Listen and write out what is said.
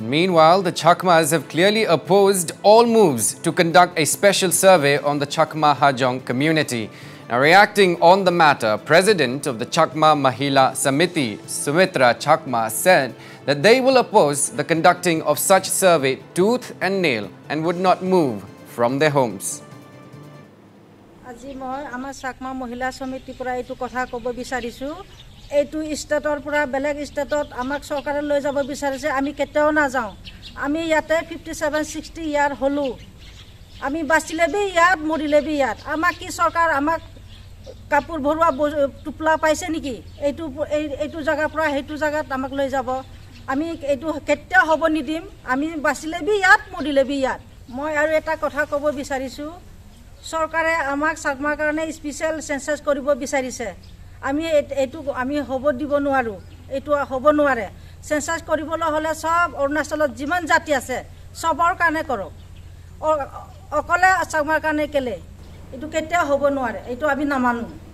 And meanwhile, the Chakmas have clearly opposed all moves to conduct a special survey on the Chakma Hajong community. Now, reacting on the matter, President of the Chakma Mahila Samiti, Sumitra Chakma, said that they will oppose the conducting of such survey tooth and nail and would not move from their homes. আজি মই আমাৰ চাকমা মহিলা সমিতিৰ পৰা এইটো কথা ক'ব বিচাৰিছো এইটো ষ্টেটৰ পৰা বেলেগ ষ্টেটত আমাক চৰকাৰে লৈ যাব বিচাৰিছে আমি কেতিয়াও না যাওঁ আমি ইয়াতে 57-60 ইয়াৰ হলো আমি বাচিলে বি ইয়াত মৰিলে বি ইয়াত আমাক কি চৰকাৰ আমাক কাপোৰ ভৰুৱা টুপলা পাইছে নেকি এইটো জায়গা পৰা হেতু জায়গাত আমাক লৈ যাব আমি এইটো কেতিয়া হ'ব নিদিম আমি বাচিলে বি ইয়াত মৰিলে বি ইয়াত মই আৰু এটা কথা ক'ব বিচাৰিছো সরকারে আমাক চাকমাৰ কাৰণে স্পেশাল সেন্সাস কৰিব বিচাৰিছে আমি হ'ব দিব নোৱাৰো এটো হ'ব নোৱাৰে সেন্সাস কৰিবলৈ হলে সব অৰুণাচলত যিমান জাতি আছে সবৰ কাৰণে কৰক অকলে চাকমাৰ কাৰণে কেলে এটো কেতিয়া হ'ব নোৱাৰে এটো আমি নামানো